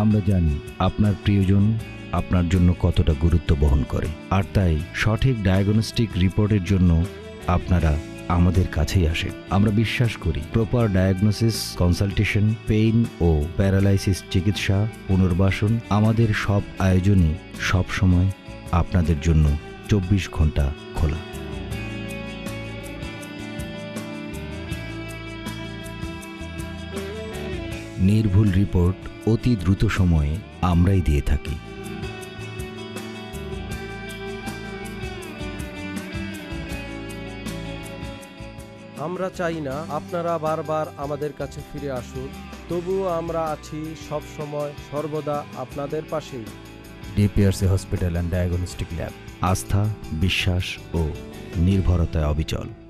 আমরা জানি আপনার প্রিয়জন আপনার জন্য কতটা গুরুত্ব বহন করে, আর তাই সঠিক ডায়াগনস্টিক রিপোর্টের জন্য আপনারা আমাদের কাছেই আসেন। আমরা বিশ্বাস করি প্রপার ডায়াগনোসিস, কনসালটেশন, পেইন ও প্যারালাইসিস চিকিৎসা, পুনর্বাসন, আমাদের সব আয়োজনই সবসময় আপনাদের জন্য 24 ঘন্টা খোলা। নির্ভুল রিপোর্ট অতি দ্রুত সময়ে আমরাই দিয়ে থাকি। আমরা চাই না আপনারা বারবার আমাদের কাছে ফিরে আসুন, তবুও আমরা আছি সব সময় সর্বদা আপনাদের পাশেই। DPRC hospital and diagnostic lab, আস্থা, বিশ্বাস ও নির্ভরতায় অবিচল।